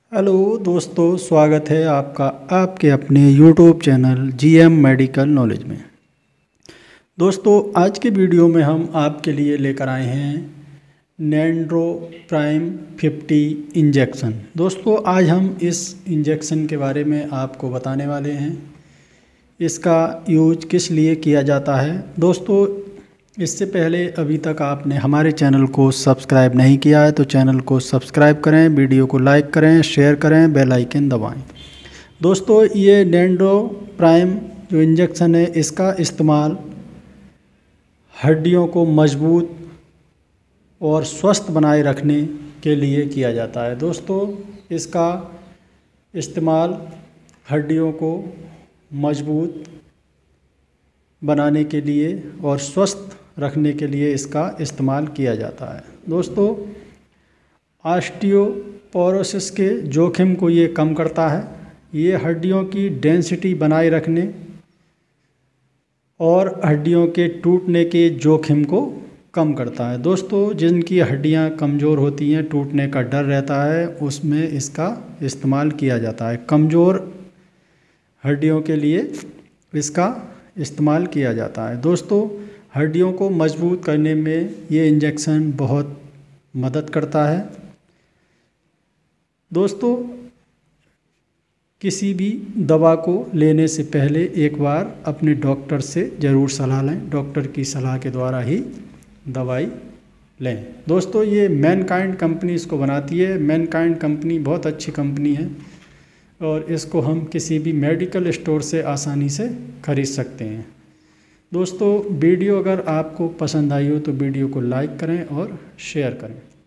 Hello दोस्तों, स्वागत है आपका आपके अपने YouTube channel GM medical knowledge में। दोस्तों, आज के वीडियो में हम आपके लिए लेकर आए हैं नैंड्रो प्राइम 50 इंजेक्शन। दोस्तों, आज हम इस इंजेक्शन के बारे में आपको बताने वाले हैं। इसका यूज किस लिए किया जाता है। दोस्तों, इससे पहले अभी तक आपने हमारे चैनल को सब्सक्राइब नहीं किया है तो चैनल को सब्सक्राइब करें, वीडियो को लाइक करें, शेयर करें, बेल आइकन दबाएं। दोस्तों, ये नैंड्रो प्राइम जो इंजेक्शन है, इसका इस्तेमाल हड्डियों को मजबूत और स्वस्थ बनाए रखने के लिए किया जाता है। दोस्तों, इसका इस्तेमाल हड्डियों को मजबूत बनाने के लिए और स्वस्थ रखने के लिए इसका इस्तेमाल किया जाता है। दोस्तों, ऑस्टियोपोरोसिस के जोखिम को ये कम करता है। ये हड्डियों की डेंसिटी बनाए रखने और हड्डियों के टूटने के जोखिम को कम करता है। दोस्तों, जिनकी हड्डियां कमज़ोर होती हैं, टूटने का डर रहता है, उसमें इसका इस्तेमाल किया जाता है। कमज़ोर हड्डियों के लिए इसका इस्तेमाल किया जाता है। दोस्तों, हड्डियों को मजबूत करने में ये इंजेक्शन बहुत मदद करता है। दोस्तों, किसी भी दवा को लेने से पहले एक बार अपने डॉक्टर से ज़रूर सलाह लें। डॉक्टर की सलाह के द्वारा ही दवाई लें। दोस्तों, ये मैनकाइंड कंपनी इसको बनाती है। मैनकाइंड कंपनी बहुत अच्छी कंपनी है और इसको हम किसी भी मेडिकल स्टोर से आसानी से खरीद सकते हैं। दोस्तों, वीडियो अगर आपको पसंद आई हो तो वीडियो को लाइक करें और शेयर करें।